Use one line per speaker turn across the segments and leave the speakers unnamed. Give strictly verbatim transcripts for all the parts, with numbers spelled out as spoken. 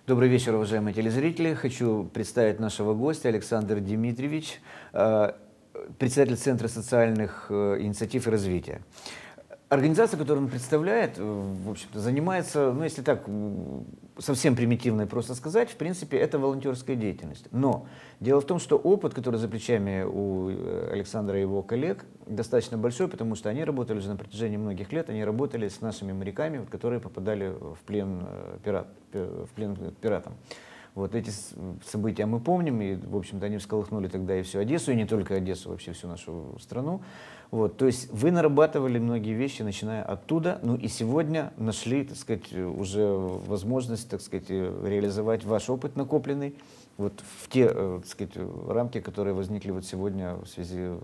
Добрый вечер, уважаемые телезрители. Хочу представить нашего гостя Александр Дмитриевич, э, председатель Центра социальных э, инициатив и развития. Организация, которую он представляет, э, в общем-то, занимается, ну, если так м, совсем примитивно и просто сказать, в принципе, это волонтерская деятельность. Но дело в том, что опыт, который за плечами у э, Александра и его коллег, достаточно большой, потому что они работали уже на протяжении многих лет, они работали с нашими моряками, вот, которые попадали в плен, э, пират, в плен к пиратам. Вот эти события мы помним, и, в общем-то, они всколыхнули тогда и всю Одессу, и не только Одессу, вообще всю нашу страну. Вот, то есть вы нарабатывали многие вещи, начиная оттуда, ну и сегодня нашли, так сказать, уже возможность, так сказать, реализовать ваш опыт накопленный вот в те, так сказать, рамки, которые возникли вот сегодня в связи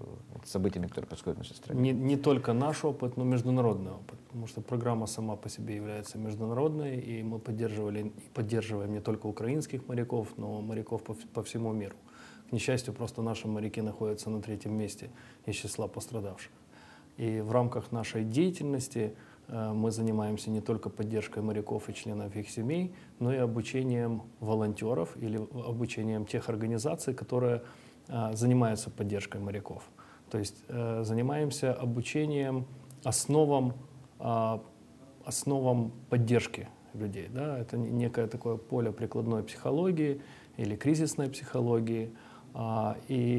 с событиями, которые происходят в нашей стране.
Не, не только наш опыт, но международный опыт, потому что программа сама по себе является международной, и мы поддерживали и поддерживаем не только украинских моряков, но моряков по, по всему миру. К несчастью, просто наши моряки находятся на третьем месте из числа пострадавших. И в рамках нашей деятельности э, мы занимаемся не только поддержкой моряков и членов их семей, но и обучением волонтеров или обучением тех организаций, которые э, занимаются поддержкой моряков. То есть э, занимаемся обучением основам, э, основам поддержки людей. Да? Это некое такое поле прикладной психологии или кризисной психологии. А,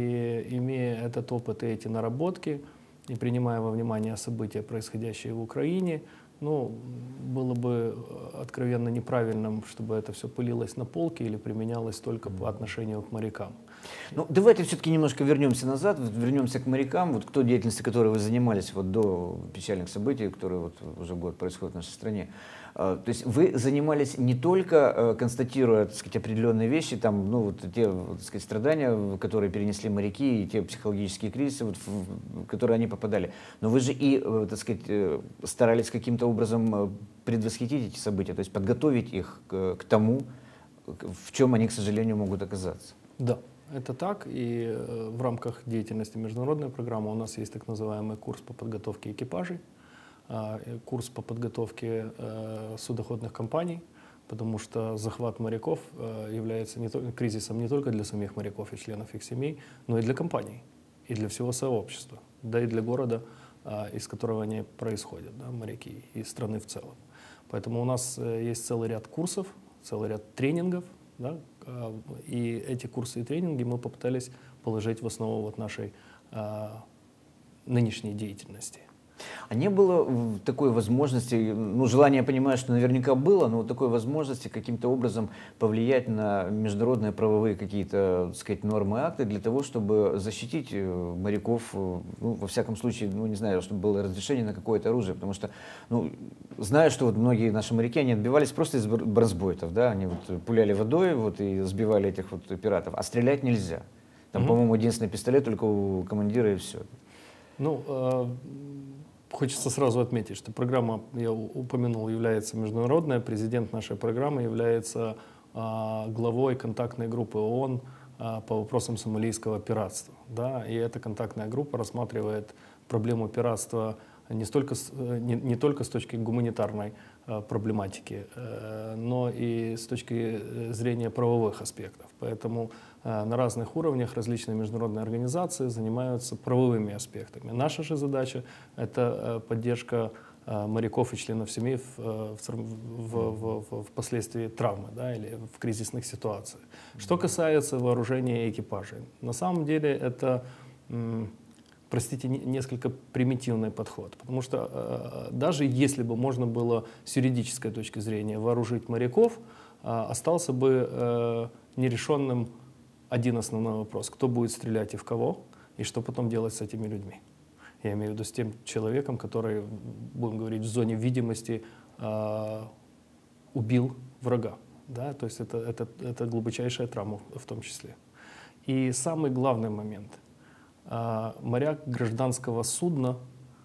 и имея этот опыт и эти наработки, и принимая во внимание события, происходящие в Украине, ну, было бы откровенно неправильным, чтобы это все пылилось на полке или применялось только по отношению к морякам.
Ну, давайте все-таки немножко вернемся назад, вернемся к морякам. Вот к той деятельности, которой вы занимались вот до печальных событий, которые вот уже год происходят в нашей стране. То есть вы занимались не только констатируя, так сказать, определенные вещи, там, ну, вот те, так сказать, страдания, которые перенесли моряки, и те психологические кризисы, вот, в которые они попадали, но вы же и, так сказать, старались каким-то образом предвосхитить эти события, то есть подготовить их к, к тому, в чем они, к сожалению, могут оказаться.
Да, это так, и в рамках деятельности международной программы у нас есть так называемый курс по подготовке экипажей, курс по подготовке э, судоходных компаний, потому что захват моряков э, является не только, кризисом не только для самих моряков и членов их семей, но и для компаний, и для всего сообщества, да и для города, э, из которого они происходят, да, моряки, и страны в целом. Поэтому у нас э, есть целый ряд курсов, целый ряд тренингов, да, э, и эти курсы и тренинги мы попытались положить в основу вот нашей э, нынешней деятельности.
А не было такой возможности, ну, желание, я понимаю, что наверняка было, но такой возможности каким-то образом повлиять на международные правовые какие-то, так сказать, нормы, акты для того, чтобы защитить моряков, ну, во всяком случае, ну, не знаю, чтобы было разрешение на какое-то оружие, потому что, ну, знаю, что вот многие наши моряки, они отбивались просто из бронзбойтов, да, они вот пуляли водой вот и сбивали этих вот пиратов, а стрелять нельзя. Там, mm-hmm. по-моему, единственный пистолет только у командира и все.
Ну, э Хочется сразу отметить, что программа, я упомянул, является международная. Президент нашей программы является а, главой контактной группы ООН а, по вопросам сомалийского пиратства. Да? И эта контактная группа рассматривает проблему пиратства не, столько, не, не только с точки гуманитарной а, проблематики, а, но и с точки зрения правовых аспектов. Поэтому а, на разных уровнях различные международные организации занимаются правовыми аспектами. Наша же задача – это а, поддержка а, моряков и членов семей в, в, в, в, впоследствии травмы, да, или в кризисных ситуациях. Что касается вооружения экипажей, на самом деле это, простите, несколько примитивный подход, потому что э, даже если бы можно было с юридической точки зрения вооружить моряков, э, остался бы э, нерешенным один основной вопрос: кто будет стрелять и в кого, и что потом делать с этими людьми. Я имею в виду с тем человеком, который, будем говорить, в зоне видимости э, убил врага. Да? То есть это, это, это глубочайшая травма в том числе. И самый главный момент. Моряк гражданского судна,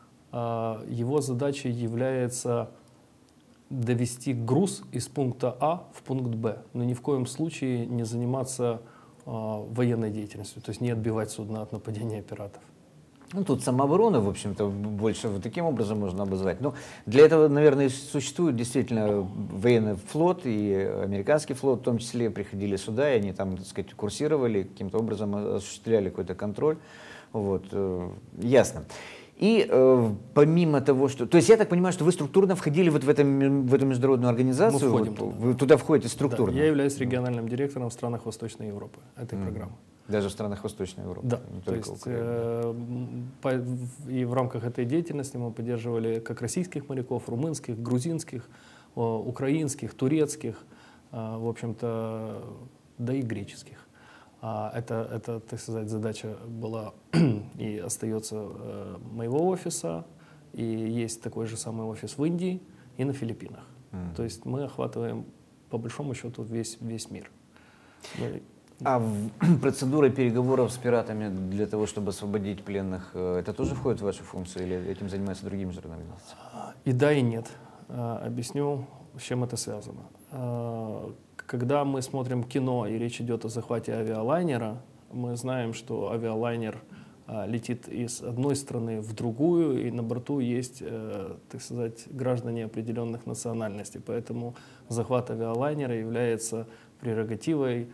его задачей является довести груз из пункта А в пункт Б, но ни в коем случае не заниматься военной деятельностью, то есть не отбивать судно от нападения пиратов.
Ну, тут самооборона, в общем-то, больше вот таким образом можно обозвать. Но для этого, наверное, существует действительно военный флот, и американский флот в том числе приходили сюда, и они там, так сказать, курсировали, каким-то образом осуществляли какой-то контроль. Вот, э, ясно. И э, помимо того, что... То есть я так понимаю, что вы структурно входили вот в, этом, в эту международную организацию?
Мы входим
вот,
туда.
Вы туда входите структурно?
Да, я являюсь региональным директором в странах Восточной Европы этой mm. программы.
Даже в странах Восточной Европы?
Да.
Не
то
только
есть,
Украина.
э, по, и в рамках этой деятельности мы поддерживали как российских моряков, румынских, грузинских, э, украинских, турецких, э, в общем-то, да и греческих. А это, это, так сказать, задача была и остается э, моего офиса, и есть такой же самый офис в Индии и на Филиппинах. Mm. То есть мы охватываем, по большому счету, весь, весь мир. Мы,
А в, процедура переговоров с пиратами для того, чтобы освободить пленных, это тоже входит в вашу функцию или этим занимаются другие международные организации?
И да, и нет. Объясню, с чем это связано. Когда мы смотрим кино и речь идет о захвате авиалайнера, мы знаем, что авиалайнер летит из одной страны в другую, и на борту есть, так сказать, граждане определенных национальностей. Поэтому захват авиалайнера является прерогативой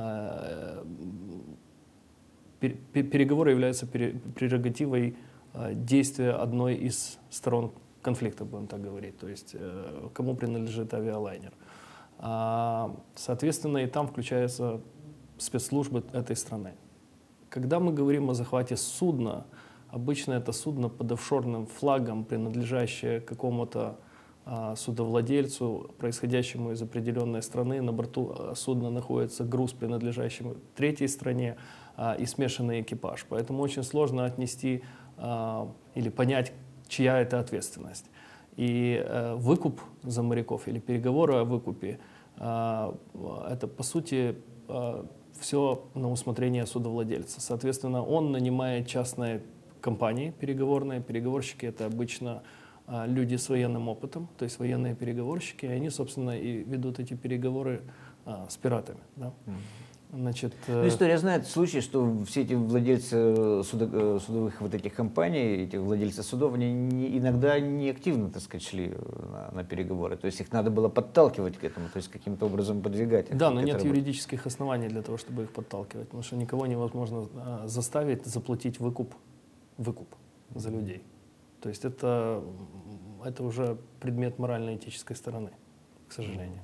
Переговоры являются прерогативой действия одной из сторон конфликта, будем так говорить, то есть кому принадлежит авиалайнер. Соответственно, и там включаются спецслужбы этой страны. Когда мы говорим о захвате судна, обычно это судно под офшорным флагом, принадлежащее какому-то судовладельцу, происходящему из определенной страны. На борту судна находится груз, принадлежащий третьей стране, и смешанный экипаж. Поэтому очень сложно отнести или понять, чья это ответственность. И выкуп за моряков или переговоры о выкупе — это, по сути, все на усмотрение судовладельца. Соответственно, он нанимает частные компании переговорные. Переговорщики — это обычно люди с военным опытом, то есть военные переговорщики, и они, собственно, и ведут эти переговоры а, с пиратами. Да? Значит,
ну, история знает случаи, что все эти владельцы судо, судовых вот этих компаний, эти владельцы судов, они не, иногда не активно, так сказать, шли на, на переговоры. То есть их надо было подталкивать к этому, то есть каким-то образом подвигать.
Да, но нет юридических оснований для того, чтобы их подталкивать, потому что никого невозможно а, заставить заплатить выкуп, выкуп за людей. То есть это, это уже предмет морально-этической стороны, к сожалению.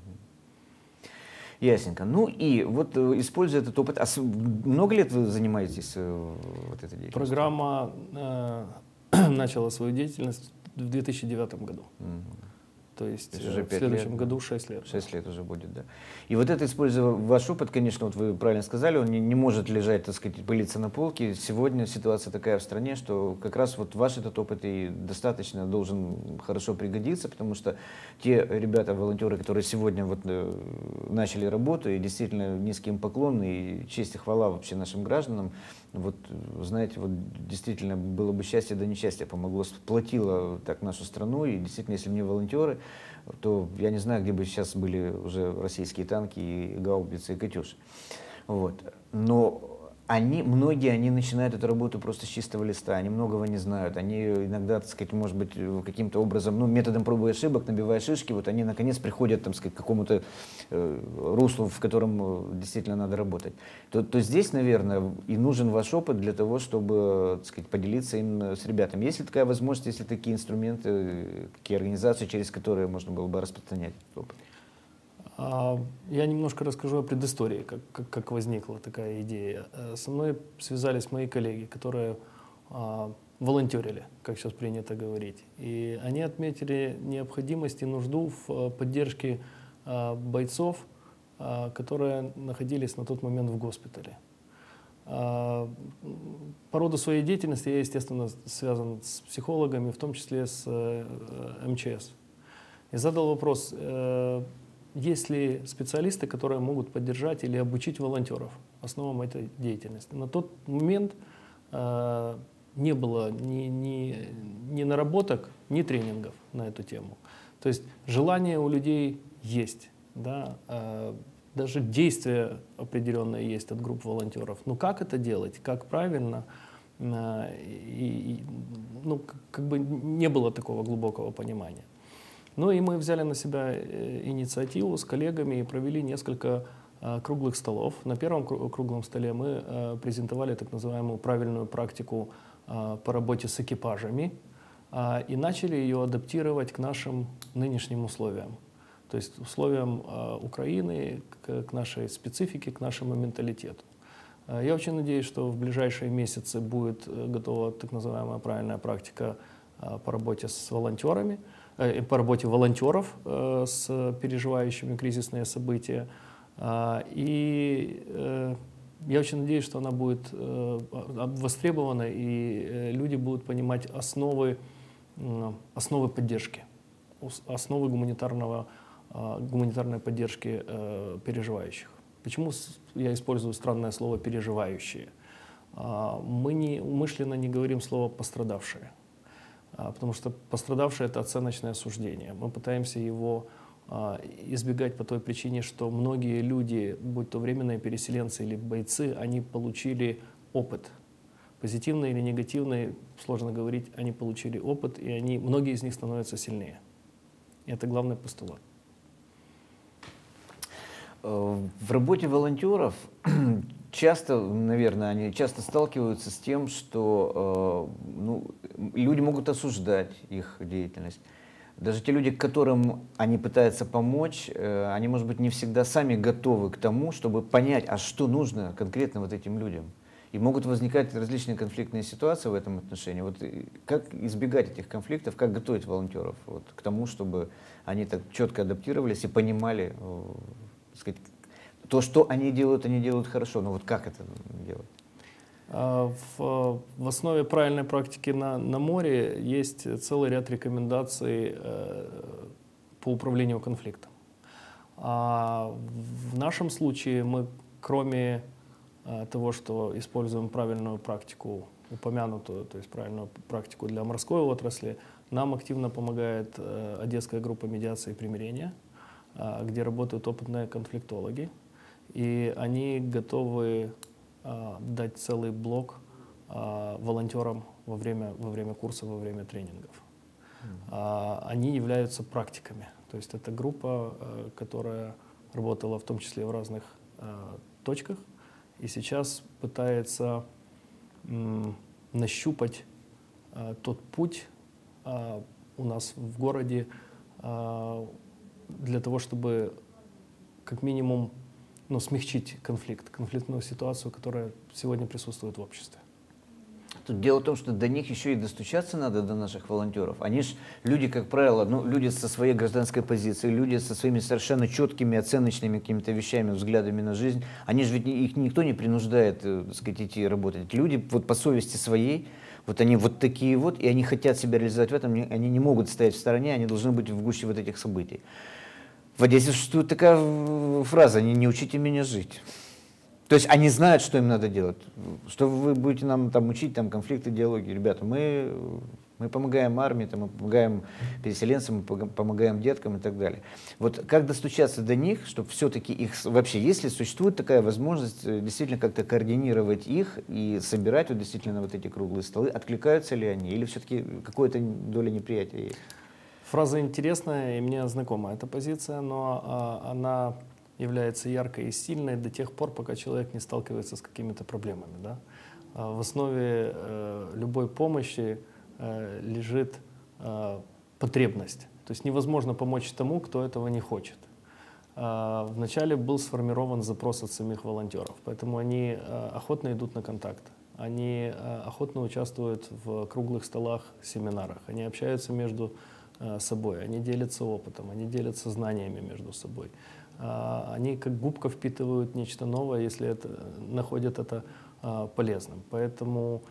Ясненько. Ну и вот, используя этот опыт, а много лет вы занимаетесь вот этой деятельностью?
Программа э, начала свою деятельность в две тысячи девятом году. Mm-hmm. То есть, То есть уже в следующем лет, году шесть лет.
шесть лет уже будет, да. И вот это, используя ваш опыт, конечно, вот вы правильно сказали, он не, не может лежать, так сказать, пылиться на полке. Сегодня ситуация такая в стране, что как раз вот ваш этот опыт и достаточно должен хорошо пригодиться, потому что те ребята, волонтеры, которые сегодня вот начали работу, и действительно низкий им поклон, и честь и хвала вообще нашим гражданам, вот, знаете, вот действительно было бы счастье, да несчастье помогло, сплотило так нашу страну, и действительно, если бы не волонтеры, то я не знаю, где бы сейчас были уже российские танки, и гаубицы, и «Катюши». Вот. Но они, многие, они начинают эту работу просто с чистого листа, они многого не знают, они иногда, так сказать, может быть, каким-то образом, ну, методом проб и ошибок, набивая шишки, вот они наконец приходят, там, сказать, к какому-то э, руслу, в котором действительно надо работать. То, то здесь, наверное, и нужен ваш опыт для того, чтобы, так сказать, поделиться им с ребятами. Есть ли такая возможность, есть ли такие инструменты, какие организации, через которые можно было бы распространять этот опыт?
Я немножко расскажу о предыстории, как, как, как возникла такая идея. Со мной связались мои коллеги, которые а, волонтерили, как сейчас принято говорить. И они отметили необходимость и нужду в поддержке а, бойцов, а, которые находились на тот момент в госпитале. А, по роду своей деятельности я, естественно, связан с психологами, в том числе с э, эм че эс. И задал вопрос, э, есть ли специалисты, которые могут поддержать или обучить волонтеров основам этой деятельности. На тот момент э, не было ни, ни, ни наработок, ни тренингов на эту тему. То есть желание у людей есть, да, э, даже действие определенное есть от групп волонтеров. Но как это делать, как правильно, и, ну, как бы не было такого глубокого понимания. Ну и мы взяли на себя инициативу с коллегами и провели несколько круглых столов. На первом круглом столе мы презентовали так называемую правильную практику по работе с экипажами и начали ее адаптировать к нашим нынешним условиям. То есть условиям Украины, к нашей специфике, к нашему менталитету. Я очень надеюсь, что в ближайшие месяцы будет готова так называемая правильная практика по работе с волонтерами, по работе волонтеров с переживающими кризисные события. И я очень надеюсь, что она будет востребована, и люди будут понимать основы, основы поддержки, основы гуманитарного, гуманитарной поддержки переживающих. Почему я использую странное слово «переживающие»? Мы не, умышленно не говорим слово «пострадавшие», потому что пострадавшие — это оценочное суждение. Мы пытаемся его избегать по той причине, что многие люди, будь то временные переселенцы или бойцы, они получили опыт. Позитивный или негативный, сложно говорить, они получили опыт, и они, многие из них становятся сильнее. И это главный постулат.
В работе волонтеров часто, наверное, они часто сталкиваются с тем, что ну, люди могут осуждать их деятельность. Даже те люди, которым они пытаются помочь, они, может быть, не всегда сами готовы к тому, чтобы понять, а что нужно конкретно вот этим людям. И могут возникать различные конфликтные ситуации в этом отношении. Вот как избегать этих конфликтов, как готовить волонтеров вот, к тому, чтобы они так четко адаптировались и понимали, так сказать, то, что они делают, они делают хорошо, но вот как это делать?
В, в основе правильной практики на, на море есть целый ряд рекомендаций э, по управлению конфликтом. А в нашем случае мы, кроме э, того, что используем правильную практику, упомянутую, то есть правильную практику для морской отрасли, нам активно помогает э, Одесская группа медиации и примирения, э, где работают опытные конфликтологи, и они готовы дать целый блок а, волонтерам во время, во время курса, во время тренингов. Mm-hmm. а, они являются практиками. То есть это группа, а, которая работала в том числе в разных а, точках и сейчас пытается м, нащупать а, тот путь а, у нас в городе а, для того, чтобы как минимум но смягчить конфликт, конфликтную ситуацию, которая сегодня присутствует в обществе.
Тут дело в том, что до них еще и достучаться надо, до наших волонтеров. Они же люди, как правило, ну, люди со своей гражданской позицией, люди со своими совершенно четкими оценочными какими-то вещами, взглядами на жизнь. Они же ведь их никто не принуждает, так сказать, идти работать. Люди вот по совести своей, вот они вот такие вот, и они хотят себя реализовать в этом, они не могут стоять в стороне, они должны быть в гуще вот этих событий. В Одессе существует такая фраза: «Не, не учите меня жить». То есть они знают, что им надо делать. Что вы будете нам там учить, там конфликты, диалоги. Ребята, мы, мы помогаем армии, там, мы помогаем переселенцам, мы помогаем деткам и так далее. Вот как достучаться до них, чтобы все-таки их вообще, если существует такая возможность действительно как-то координировать их и собирать вот действительно вот эти круглые столы, откликаются ли они или все-таки какая-то доля неприятия есть?
Фраза интересная, и мне знакома эта позиция, но а, она является яркой и сильной до тех пор, пока человек не сталкивается с какими-то проблемами. Да? А в основе э, любой помощи э, лежит э, потребность. То есть невозможно помочь тому, кто этого не хочет. А вначале был сформирован запрос от самих волонтеров, поэтому они э, охотно идут на контакт. Они э, охотно участвуют в круглых столах, семинарах, они общаются между собой, они делятся опытом, они делятся знаниями между собой. Они как губка впитывают нечто новое, если это, находят это полезным. Поэтому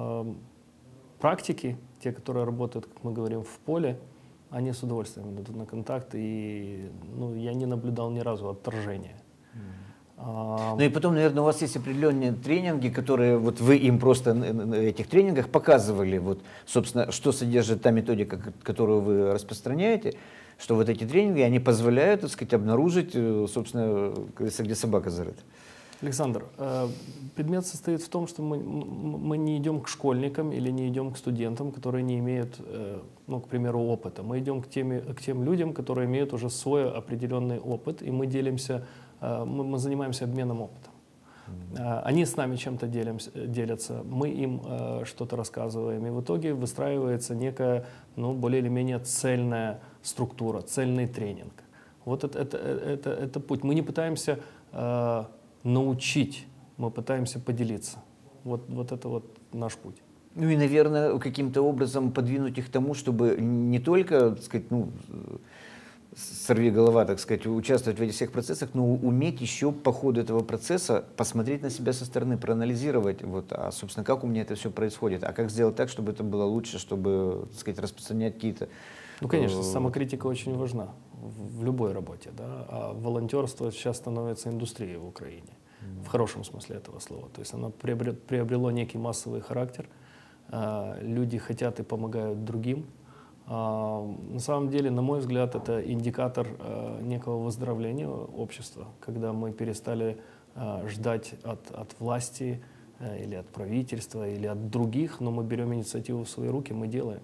практики, те, которые работают, как мы говорим, в поле, они с удовольствием идут на контакт, и ну, я не наблюдал ни разу отторжения.
Ну и потом, наверное, у вас есть определенные тренинги, которые вот вы им просто на этих тренингах показывали, вот, собственно, что содержит та методика, которую вы распространяете, что вот эти тренинги, они позволяют, так сказать, обнаружить, собственно, где собака зарыта.
Александр, э, предмет состоит в том, что мы, м- мы не идем к школьникам или не идем к студентам, которые не имеют, э, ну, к примеру, опыта. Мы идем к, теми, к тем людям, которые имеют уже свой определенный опыт, и мы делимся, э, мы, мы занимаемся обменом опытом. Э, Они с нами чем-то делимся- делятся, мы им э, что-то рассказываем, и в итоге выстраивается некая, ну, более или менее цельная структура, цельный тренинг. Вот это, это, это, это путь. Мы не пытаемся э, научить, мы пытаемся поделиться. Вот, вот это вот наш путь.
Ну и, наверное, каким-то образом подвинуть их к тому, чтобы не только, так сказать, ну, сорви голова, так сказать, участвовать в этих всех процессах, но уметь еще по ходу этого процесса посмотреть на себя со стороны, проанализировать, вот, а, собственно, как у меня это все происходит, а как сделать так, чтобы это было лучше, чтобы, так сказать, распространять какие-то...
Ну, конечно,
э,
самокритика очень важна в, в любой работе, да? А волонтерство сейчас становится индустрией в Украине, в хорошем смысле этого слова. То есть оно приобрело, приобрело некий массовый характер, а, люди хотят и помогают другим. А, на самом деле, на мой взгляд, это индикатор а, некого выздоровления общества, когда мы перестали а, ждать от, от власти а, или от правительства, или от других, но мы берем инициативу в свои руки, мы делаем.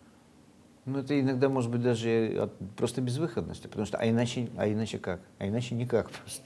Ну, это иногда может быть даже от просто безвыходности, потому что, а иначе, а иначе как? А иначе никак просто.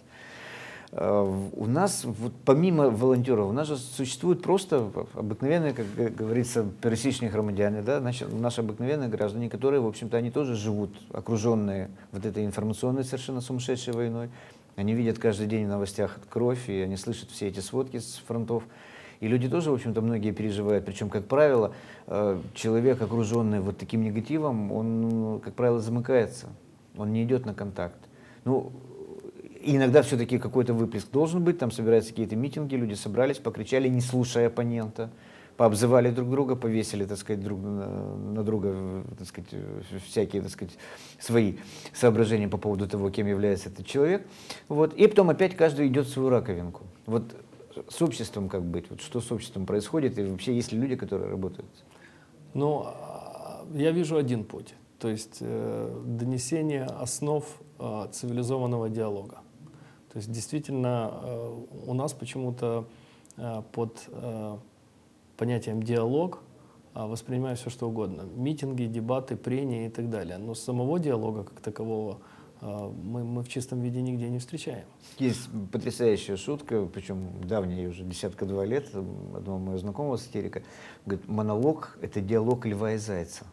А, в- У нас, вот, помимо волонтеров, у нас же существуют просто обыкновенные, как г- говорится, пересечные громадяне, да, значит, наши обыкновенные граждане, которые, в общем-то, они тоже живут, окруженные вот этой информационной совершенно сумасшедшей войной. Они видят каждый день в новостях кровь, и они слышат все эти сводки с фронтов. И люди тоже, в общем-то, многие переживают. Причем, как правило, э, человек, окруженный вот таким негативом, он, как правило, замыкается. Он не идет на контакт. Ну, иногда все-таки какой-то выплеск должен быть. Там собираются какие-то митинги, люди собрались, покричали, не слушая оппонента, пообзывали друг друга, повесили, так сказать, друг на, на друга, так сказать, всякие, так сказать, свои соображения по поводу того, кем является этот человек. Вот. И потом опять каждый идет в свою раковинку. Вот с обществом как быть? Вот что с обществом происходит? И вообще есть ли люди, которые работают?
Ну, а, я вижу один путь, то есть э, донесение основ э, цивилизованного диалога. То есть действительно э, у нас почему-то э, под э, понятием диалог э, воспринимают все что угодно. Митинги, дебаты, прения и так далее. Но самого диалога как такового э, мы, мы в чистом виде нигде не встречаем.
Есть потрясающая шутка, причем давняя, ей уже десятка два лет, одного моего знакомого сатирика, говорит, монолог — это диалог льва и зайца.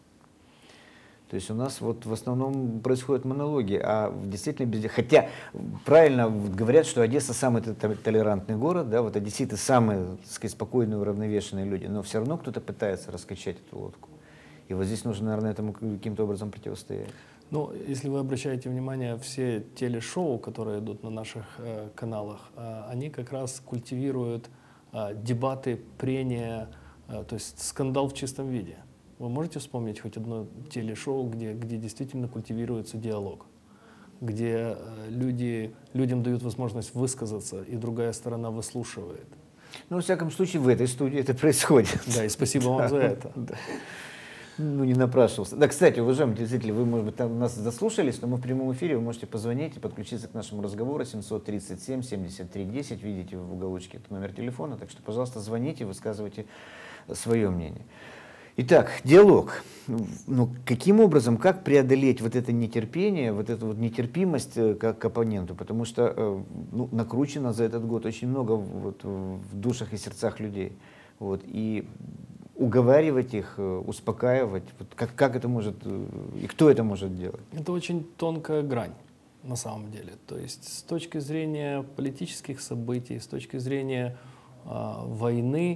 То есть у нас вот в основном происходят монологи, а действительно без... Хотя правильно говорят, что Одесса самый толерантный город, да, вот одесситы самые, так сказать, спокойные, уравновешенные люди, но все равно кто-то пытается раскачать эту лодку. И вот здесь нужно, наверное, этому каким-то образом противостоять.
Ну, если вы обращаете внимание, все телешоу, которые идут на наших э, каналах, э, они как раз культивируют э, дебаты, прения, э, то есть скандал в чистом виде. Вы можете вспомнить хоть одно телешоу, где, где действительно культивируется диалог, где э, люди, людям дают возможность высказаться, и другая сторона выслушивает?
Ну, во всяком случае, в этой студии это происходит.
Да, и спасибо вам за это.
Ну, не напрашивался. Да, кстати, уважаемые зрители, вы, может быть, там нас заслушались, но мы в прямом эфире, вы можете позвонить и подключиться к нашему разговору семьсот тридцать семь семьдесят три десять, видите в уголочке это номер телефона, так что, пожалуйста, звоните, высказывайте свое мнение. Итак, диалог. Ну, каким образом, как преодолеть вот это нетерпение, вот эту вот нетерпимость к, к оппоненту, потому что ну, накручено за этот год очень много вот, в душах и сердцах людей. Вот, и уговаривать их, успокаивать, вот как, как это может, и кто это может делать?
Это очень тонкая грань, на самом деле. То есть с точки зрения политических событий, с точки зрения э, войны,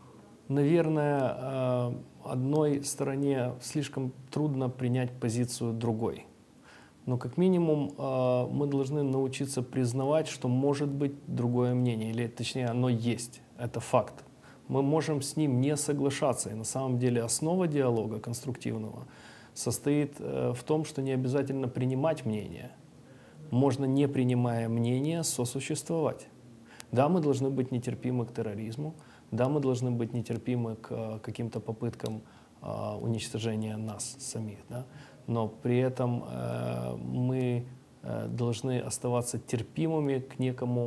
наверное, э, одной стороне слишком трудно принять позицию другой. Но как минимум э, мы должны научиться признавать, что может быть другое мнение, или точнее оно есть, это факт. Мы можем с ним не соглашаться. И на самом деле основа диалога конструктивного состоит э, в том, что не обязательно принимать мнение. Можно, не принимая мнение, сосуществовать. Да, мы должны быть нетерпимы к терроризму, да, мы должны быть нетерпимы к э, каким-то попыткам э, уничтожения нас самих, да? Но при этом э, мы э, должны оставаться терпимыми к некому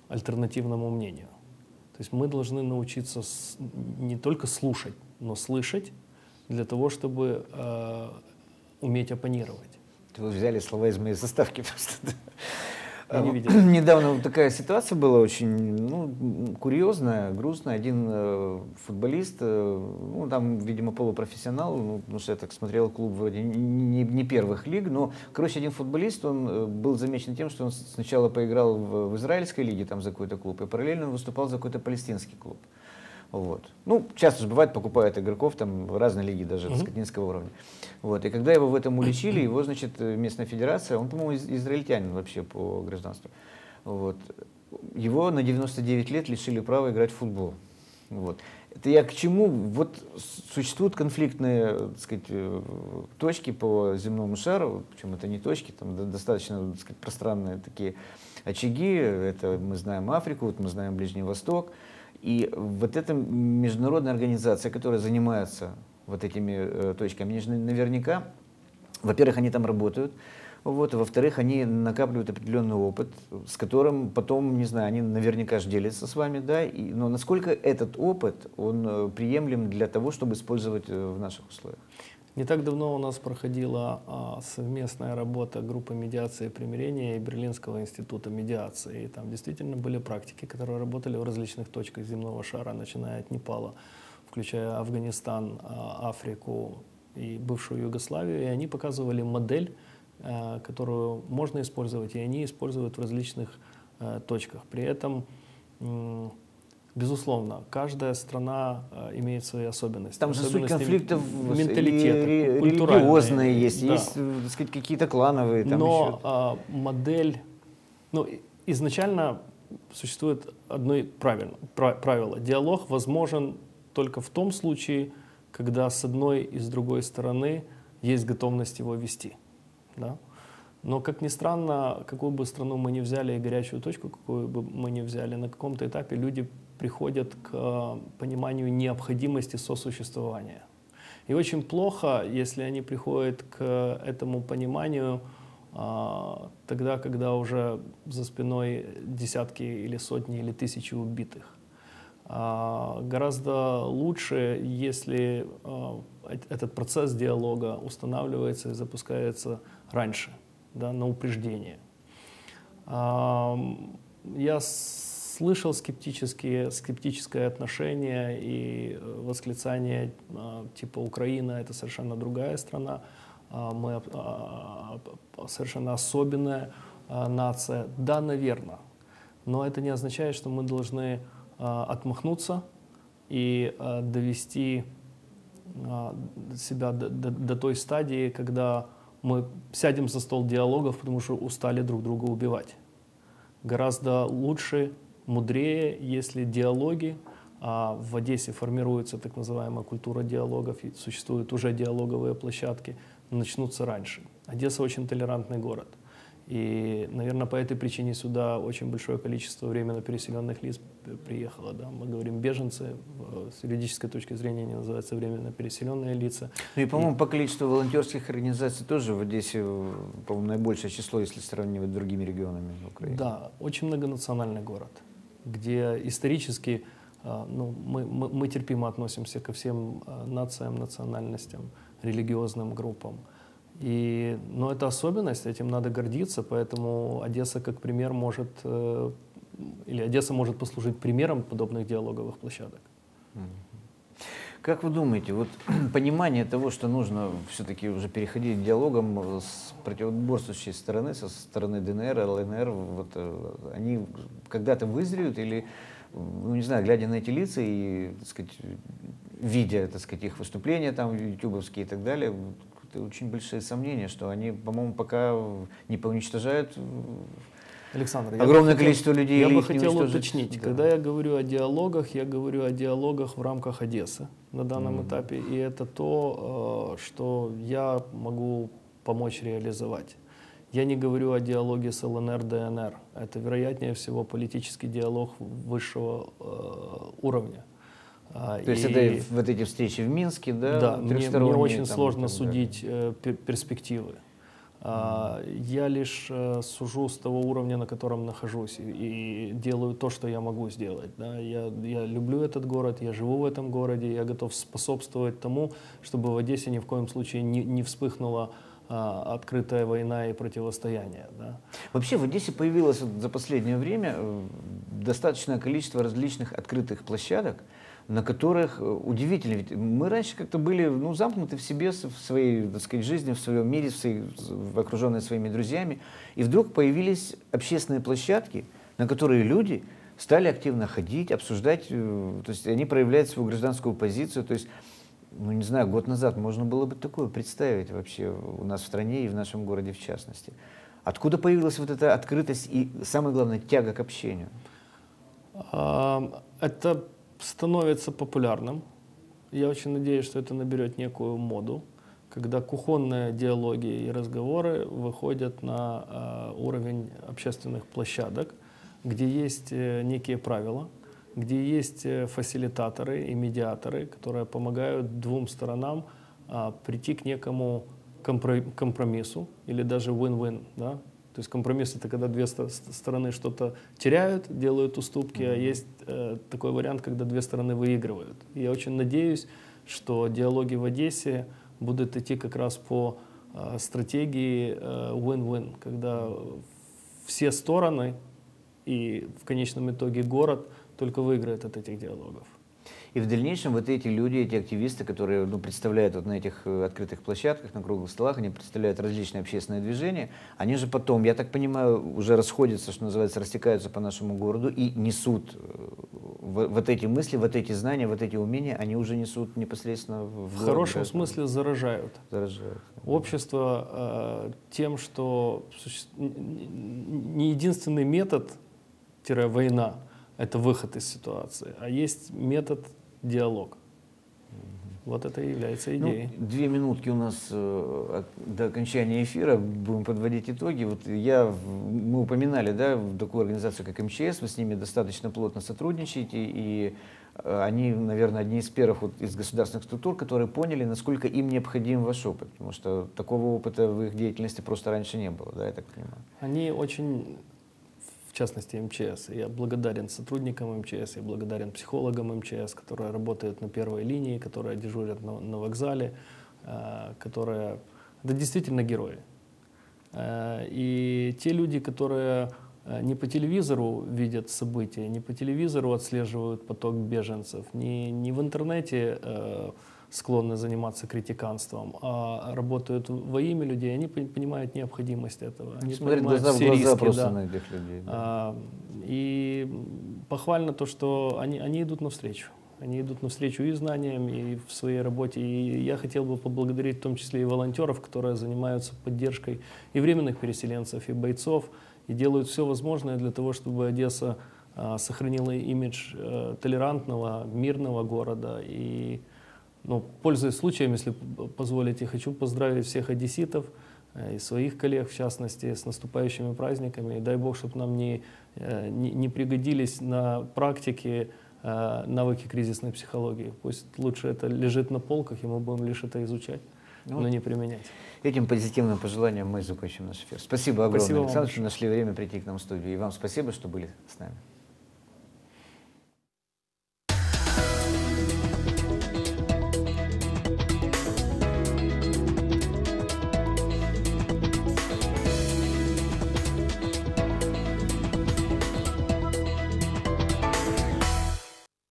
альтернативному мнению. То есть мы должны научиться с, не только слушать, но слышать для того, чтобы э, уметь оппонировать.
Вы взяли слова из моей заставки просто.
Я не видел.
Недавно вот такая ситуация была очень, ну, курьезная, грустная. Один э, футболист, э, ну, там, видимо, полупрофессионал, ну, потому что я так смотрел, клуб вроде не, не первых лиг, но, короче, один футболист, он э, был замечен тем, что он сначала поиграл в, в израильской лиге там за какой-то клуб, и параллельно он выступал за какой-то палестинский клуб. Вот. Ну, часто же бывает, покупают игроков там в разные лиги, даже, так сказать, низкого уровня. Вот. И когда его в этом уличили, его, значит, местная федерация, он, по-моему, израильтянин вообще по гражданству, вот, его на девяносто девять лет лишили права играть в футбол. Вот. Это я к чему? Вот существуют конфликтные, так сказать, точки по земному шару, причем это не точки, там достаточно, так сказать, пространные такие очаги, это мы знаем Африку, вот мы знаем Ближний Восток. И вот эта международная организация, которая занимается вот этими э, точками, они же наверняка, во-первых, они там работают, вот, а во-вторых, они накапливают определенный опыт, с которым потом, не знаю, они наверняка же делятся с вами, да, и, но насколько этот опыт, он э, приемлем для того, чтобы использовать э, в наших условиях?
Не так давно у нас проходила а, совместная работа группы медиации и примирения и Берлинского института медиации. И там действительно были практики, которые работали в различных точках земного шара, начиная от Непала, включая Афганистан, а, Африку и бывшую Югославию. И они показывали модель, а, которую можно использовать, и они используют в различных а, точках. При этом безусловно, каждая страна э, имеет свои особенности.
Там же суть конфликтов
менталитета,
ре, религиозные есть, да. Есть, так сказать, какие-то клановые. Там
Но э, модель, ну, изначально существует одно правильно, правило. Диалог возможен только в том случае, когда с одной и с другой стороны есть готовность его вести. Да? Но, как ни странно, какую бы страну мы ни взяли и горячую точку, какую бы мы ни взяли, на каком-то этапе люди приходят к пониманию необходимости сосуществования. И очень плохо, если они приходят к этому пониманию а, тогда, когда уже за спиной десятки или сотни или тысячи убитых. А, гораздо лучше, если а, этот процесс диалога устанавливается и запускается раньше, да, на упреждение. А, я слышал скептические, скептическое отношение и восклицание типа «Украина — это совершенно другая страна, мы совершенно особенная нация». Да, наверное, но это не означает, что мы должны отмахнуться и довести себя до, до, до той стадии, когда мы сядем за стол диалогов, потому что устали друг друга убивать. Гораздо лучше, мудрее, если диалоги, а в Одессе формируется так называемая культура диалогов, и существуют уже диалоговые площадки, начнутся раньше. Одесса очень толерантный город. И, наверное, по этой причине сюда очень большое количество временно переселенных лиц приехало. Да? Мы говорим беженцы, с юридической точки зрения они называются временно переселенные лица.
Ну и, по-моему, и... по количеству волонтерских организаций тоже в Одессе, по-моему, наибольшее число, если сравнивать с другими регионами Украины.
Да, очень многонациональный город, где исторически ну, мы, мы, мы терпимо относимся ко всем нациям, национальностям, религиозным группам. И, но это особенность, этим надо гордиться, поэтому Одесса как пример может, э, или Одесса может послужить примером подобных диалоговых площадок.
Как вы думаете, вот понимание того, что нужно все-таки уже переходить к диалогам с противоборствующей стороны, со стороны ДНР, ЛНР, вот, они когда-то вызреют или, ну не знаю, глядя на эти лица и, так сказать, видя, так сказать, их выступления там ютубовские и так далее, очень большие сомнения, что они, по-моему, пока не поуничтожают
Александр,
огромное
я
количество
хотел,
людей.
Я
или
бы
их
хотел
уничтожить.
уточнить,
Да.
Когда я говорю о диалогах, я говорю о диалогах в рамках Одессы на данном mm-hmm. этапе, и это то, что я могу помочь реализовать. Я не говорю о диалоге с ЛНР, ДНР. Это, вероятнее всего, политический диалог высшего э, уровня.
То и, есть это вот эти встречи в Минске, да?
Да, мне, мне очень там, сложно судить э, перспективы. Я лишь сужу с того уровня, на котором нахожусь, и, и делаю то, что я могу сделать. Да? Я, я люблю этот город, я живу в этом городе, я готов способствовать тому, чтобы в Одессе ни в коем случае не, не вспыхнула а, открытая война и противостояние. Да?
Вообще в Одессе появилось вот за последнее время достаточное количество различных открытых площадок, на которых удивительно, ведь мы раньше как-то были ну, замкнуты в себе, в своей, так сказать, жизни, в своем мире, в своей, в окруженные своими друзьями, и вдруг появились общественные площадки, на которые люди стали активно ходить, обсуждать, то есть они проявляют свою гражданскую позицию, то есть, ну не знаю, год назад можно было бы такое представить вообще у нас в стране и в нашем городе в частности. Откуда появилась вот эта открытость и, самое главное, тяга к общению?
Это становится популярным. Я очень надеюсь, что это наберет некую моду, когда кухонные диалоги и разговоры выходят на э, уровень общественных площадок, где есть э, некие правила, где есть э, фасилитаторы и медиаторы, которые помогают двум сторонам э, прийти к некому компромиссу или даже win-win. Да? То есть компромисс — это когда две стороны что-то теряют, делают уступки, mm-hmm. а есть э, такой вариант, когда две стороны выигрывают. И я очень надеюсь, что диалоги в Одессе будут идти как раз по э, стратегии э, win-win, когда все стороны и в конечном итоге город только выиграет от этих диалогов.
И в дальнейшем вот эти люди, эти активисты, которые ну, представляют вот на этих открытых площадках, на круглых столах, они представляют различные общественные движения, они же потом, я так понимаю, уже расходятся, что называется, растекаются по нашему городу и несут вот эти мысли, вот эти знания, вот эти умения, они уже несут непосредственно в город.
В хорошем смысле заражают.
Заражают.
Общество э, тем, что не единственный метод, война, это выход из ситуации, а есть метод диалог. Mm-hmm. Вот это и является идеей.
Ну, две минутки у нас э, до окончания эфира, будем подводить итоги. Вот я, мы упоминали, да, такую организацию, как эм че эс, вы с ними достаточно плотно сотрудничаете, и э, они, наверное, одни из первых вот, из государственных структур, которые поняли, насколько им необходим ваш опыт, потому что такого опыта в их деятельности просто раньше не было, да, я так понимаю.
Они очень... В частности, эм че эс. Я благодарен сотрудникам эм че эс, я благодарен психологам эм че эс, которые работают на первой линии, которые дежурят на, на вокзале, э, которые... Это действительно герои. Э, и те люди, которые не по телевизору видят события, не по телевизору отслеживают поток беженцев, не, не в интернете э, склонны заниматься критиканством, а работают во имя людей, они понимают необходимость этого. Они
смотрят
понимают
глаза в
все
глаза
риски,
просто
да.
на этих людей. Да.
А, и похвально то, что они, они идут навстречу. Они идут навстречу и знаниям, и в своей работе. И я хотел бы поблагодарить в том числе и волонтеров, которые занимаются поддержкой и временных переселенцев, и бойцов, и делают все возможное для того, чтобы Одесса а, сохранила имидж а, толерантного, мирного города. И Ну, пользуясь случаем, если позволите, хочу поздравить всех одесситов и своих коллег, в частности, с наступающими праздниками. И дай Бог, чтобы нам не, не, не пригодились на практике навыки кризисной психологии. Пусть лучше это лежит на полках, и мы будем лишь это изучать, ну, но не применять.
Этим позитивным пожеланием мы закончим наш эфир. Спасибо огромное,
спасибо
Александр, что нашли время прийти к нам в студию. И вам спасибо, что были с нами.